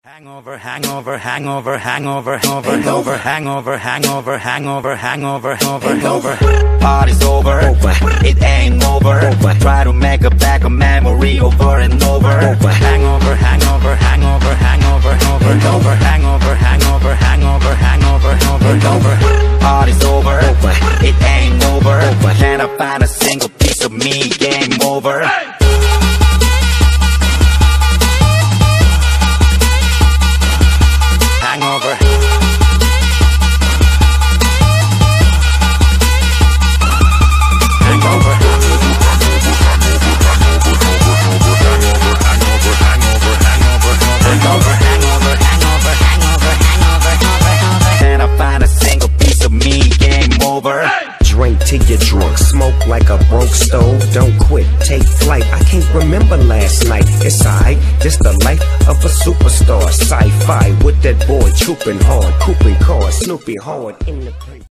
Hangover, hangover, hangover, hangover, hangover, hangover, hangover, hangover, hangover, hangover. Party's over, it ain't over. Try to make a back a memory over and over. Hangover, hangover, hangover, hangover, hangover, hangover, hangover, hangover, hangover, hangover. Party's over, it ain't over. Can I find a single piece of me? Game over. Hangover. Hangover. Can I find a single piece of me? Game over. Drink till you're drunk, smoke like a broke stove. Don't quit, take flight. I can't remember last night. It's alright, just the life of a superstar. Sci-fi with that boy trooping hard, cooping cars, Snoopy hard in the